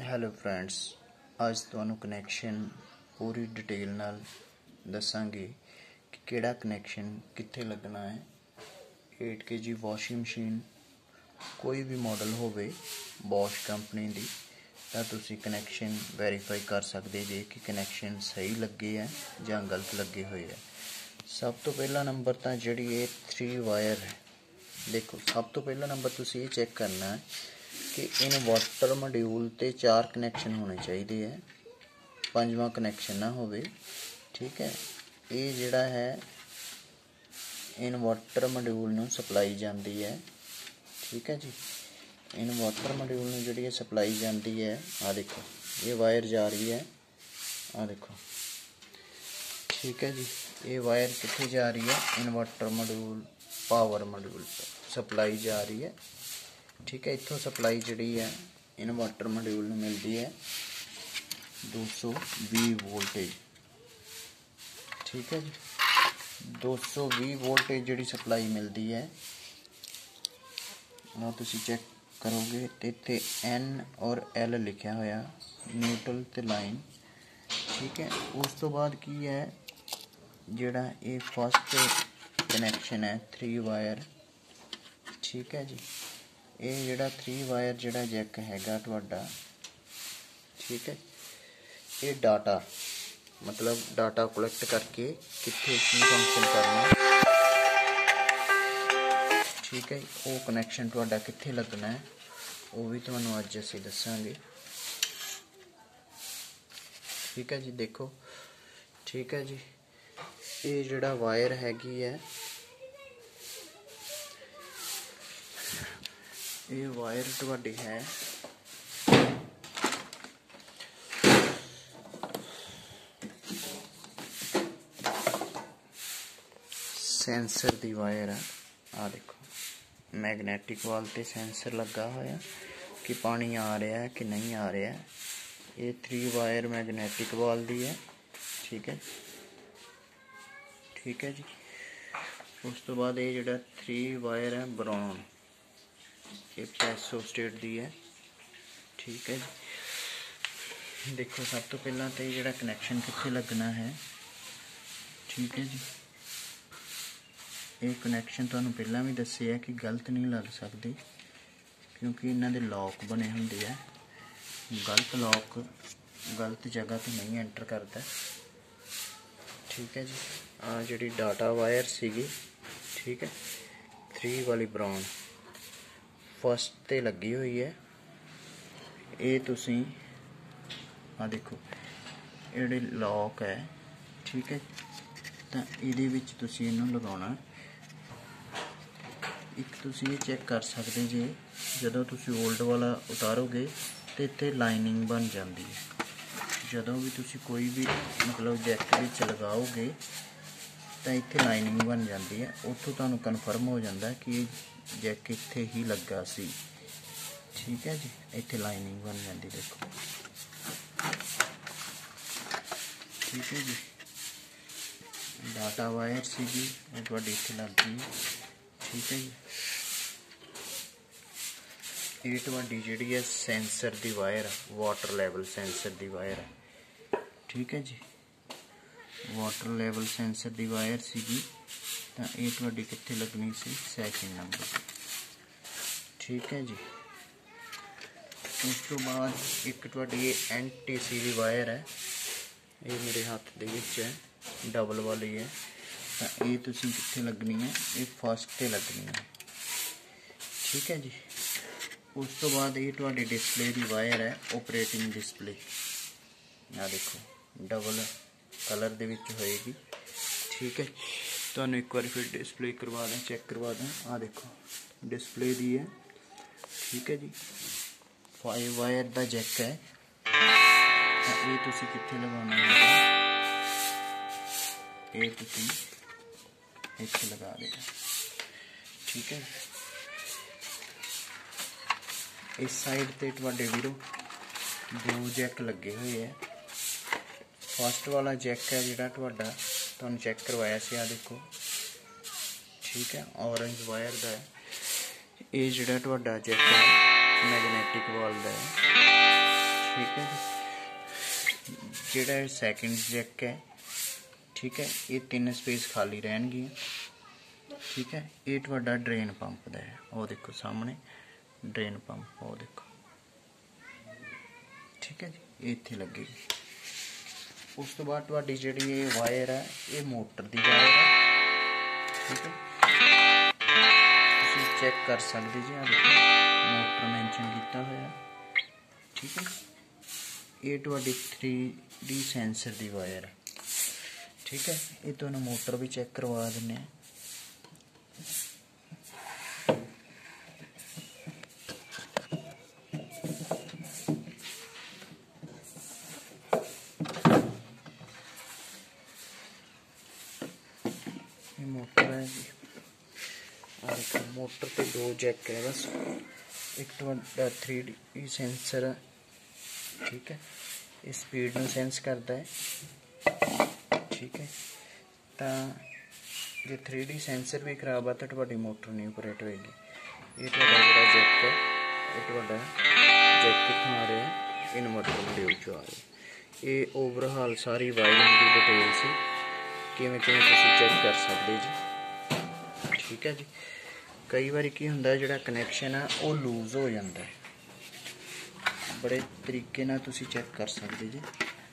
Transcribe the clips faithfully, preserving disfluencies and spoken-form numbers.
Hello friends, अज तुहानू connection पूरी detail नाल दसांगे कि किहड़ा कनैक्शन कित्थे लगना है। एट के जी वॉशिंग मशीन कोई भी मॉडल होवे बॉश कंपनी दी तां तुसीं कनैक्शन वैरीफाई कर सकदे जे कि कनैक्शन सही लगे है जां गलत लगे हुए है। सब तो पहला नंबर तां जिहड़ी ये थ्री वायर है, देखो सब तो पहला नंबर तुसीं ये चैक करना है कि इनवर्टर मॉड्यूल ते चार कनैक्शन होने चाहिए है, पंजवां कनैक्शन ना होवे। ठीक है, ये जिहड़ा है इनवर्टर मॉड्यूल नूं सप्लाई जाती है। ठीक है जी, इनवर्टर मॉड्यूल नूं जिहड़ी सप्लाई जाती है, आ देखो ये वायर जा रही है, आ देखो। ठीक है जी, ये वायर कित्थे जा रही है? Inverter module power module supply जा रही है। ठीक है, इत्थों सप्लाई जिहड़ी है इनवर्टर मॉड्यूल नूं मिलती है दो सौ भी वोल्टेज। ठीक है जी, दो सौ भी वोल्टेज जिहड़ी सप्लाई मिलती है ना, तुसीं चेक करोगे तो इत्थे एन और एल लिखा होया, न्यूट्रल ते लाइन। ठीक है, उस तो बाद की है जिहड़ा ये फस्ट कनैक्शन है थ्री वायर। ठीक है जी, ये जिहड़ा थ्री वायर जिहड़ा जैक हैगा तुहाडा, ठीक है, ये डाटा मतलब डाटा कलैक्ट करके कित्थे की फंक्शन करना। ठीक है, वो कनैक्शन तुहाडा कित्थे लगना है वो भी तुहानू अज असीं दसांगे। ठीक है जी, देखो। ठीक है जी, ये जिहड़ा वायर हैगी है, ये वायर तुहाडी है सेंसर दी वायर है। आ देखो मैगनैटिक वाल ते सेंसर लगा होया कि पानी आ रहा है कि नहीं आ रहा है। ये थ्री वायर मैगनैटिक वाल दी है। ठीक है, ठीक है जी। उस तो बाद ये जिहड़ा थ्री वायर है ब्राउन, ये पैसो स्टेट दी है। ठीक है जी, देखो सब तो पहला तो ये जिहड़ा कनैक्शन कित्थे लगना है। ठीक है जी, ये कनैक्शन तुहानू पहला भी दस्सिया कि गलत नहीं लग सकते क्योंकि इन्हां दे लॉक बने हुंदे है। गलत लॉक गलत जगह तो नहीं एंटर करता। ठीक है जी, आ जिहड़ी डाटा वायर सीगी, ठीक है, थ्री वाली ब्राउन फस्ट ते लगी हुई है। ये तुसीं आ देखो ये लॉक है। ठीक है, तो ये विच तुसीं इहनूं लगाउणा। एक तुसीं ये चेक कर सकते जे जदों तुसीं ओल्ड वाला उतारोगे तो इत्थे लाइनिंग बन जाती है। जदों भी तुसीं कोई भी मतलब जैक विच लगाओगे तो इत्थे लाइनिंग बन जाती है। उत्थों तुहानू कन्फर्म हो जाता है कि जैक इत्थे ही लगा सी। ठीक है जी, इत्थे लाइनिंग बन जाती, देखो। ठीक है जी, डाटा वायर सीगी वो तुहाडी इत्थे लग गई। ठीक है जी, ये तुहाडी जिहड़ी है सेंसर दी वायर, वाटर लैवल सेंसर दी वायर है। ठीक है जी, वाटर लैवल सेंसर दी वायर सीगी तां ये तुहाडी कित्थे लगनी सी? Second number. ठीक है जी, उस तो बाद एक तुहाडी ये एन टी सी दी वायर है, ये मेरे हाथ दे विच है, डबल वाली है। तो ये तुसीं कित्थे लगनी है? ये फस्ट ते लगनी है। ठीक है जी, उस तो बाद ये तुहाडी डिस्प्ले दी वायर है, ऑपरेटिंग डिस्प्ले। आ देखो डबल कलर दे विच होएगी। ठीक है, तुहानू एक बार फिर डिस्प्ले करवा दें, चेक करवा दें। आ देखो डिस्प्ले दी है। ठीक है जी, फाइव वायर दा जैक है। ये तुसीं कित्थे लगाना है? ये तुसीं इत्थे लगा देना। ठीक है, इस साइड ते तुहाडे वीरो दो जैक लगे हुए है। फस्ट वाला जैक है जिहड़ा तुहाडा तुहानू चेक करवाया सी, आ देखो। ठीक है, ऑरेंज वायर दा है। ये जिहड़ा तुहाडा जैक है मैगनैटिक वाल दा है। ठीक है जी। ਜਿਹੜਾ ਸੈਕਿੰਡ ਜੈਕ ਹੈ ठीक है, ये तीन स्पेस खाली रहनगियां। ठीक है, ये तुहाडा ड्रेन पंप दा है, वो देखो सामने ड्रेन पंप, वो देखो। ठीक है जी, ये इत्थे लगेगी। उस तो बाद तुहाडी जिहड़ी ये वायर है, ये मोटर दी वायर है। ठीक है, तुसीं चेक कर सकदे जी, आ देखो मोटर मैंशन कीता होया। ठीक है, ये तुहाडी थ्री डी सेंसर दी वायर है। ठीक है, ये तो मोटर भी चेक करवा दें। ये मोटर है जी, और एक मोटर पे दो जैक है बस। एक तो थ्री डी सेंसर है। ठीक है, ये स्पीड में सेंस करता है। ठीक है, तो जो थ्री डी सेंसर भी खराब है तो तुहाडी मोटर नहीं ऑपरेट होएगी। ये तुहाडा जिहड़ा जैक है, ये तुहाडा जैक कित्थों आ रहा है, इन्वर्टर मॉड्यूल चों आ रहा है। ये ओवरहाल सारी वायरिंग की डिटेल सी किवें किवें तुसीं चेक कर सकदे जी। ठीक है जी, कई बार की हुंदा जिहड़ा कनैक्शन है वो लूज हो जाता है, बड़े तरीके नाल तुसीं चेक कर सकदे जी।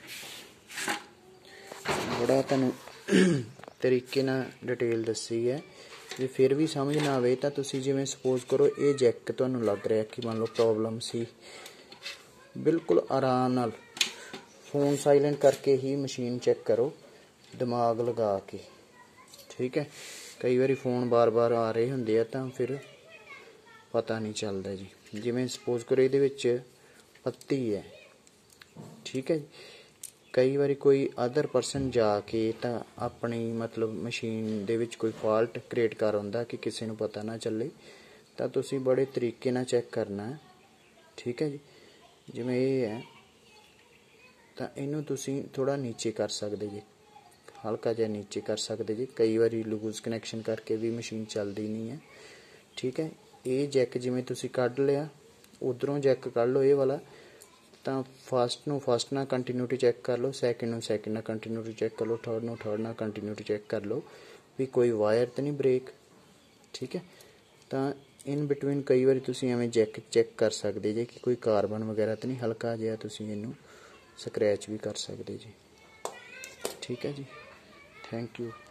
बड़ा तुहानूं तरीके नाल डिटेल दसी है। जे फिर भी समझ ना आवे तो तुसीं जिवें सपोज करो ये जैक तुहानूं लग रहा कि मान लो प्रॉब्लम सी, बिल्कुल आराम नाल फोन साइलेंट करके ही मशीन चेक करो, दिमाग लगा के। ठीक है, कई बार फोन बार बार आ रहे हुंदे आ तां फिर पता नहीं चलता जी। जिवें सपोज करो इहदे विच पत्ती है। ठीक है, कई बार कोई अदर परसन जाके तो अपनी मतलब मशीन दे विच कोई फॉल्ट क्रिएट कर आउंदा कि किसी नूं पता ना चले, तो तुसीं बड़े तरीके नाल चेक करना है। ठीक है जी, जिवें ये है तो इनू तुसीं थोड़ा नीचे कर सकदे जी, हल्का जिहा नीचे कर सकदे जी। कई बार लूज कनैक्शन करके भी मशीन चलती नहीं है। ठीक है, ये जैक जिवें तुसीं कढ लिया, उधरों जैक कढ लो ये वाला, तो फस्ट नूं फस्ट नाल कंटीन्यूटी चेक कर लो, सैकेंड नूं सैकेंड नाल कंटीन्यूटी चेक कर लो, थर्ड नूं थर्ड नाल कंटीन्यूटी चेक कर लो भी कोई वायर तो नहीं ब्रेक। ठीक है, तो इन बिटवीन कई बार तुसीं एवें जैक चेक कर सकदे जे कि कोई कार्बन वगैरह तो नहीं, हल्का जिहा तुसीं इहनूं स्क्रैच भी कर सकदे जी। ठीक है जी, थैंक यू।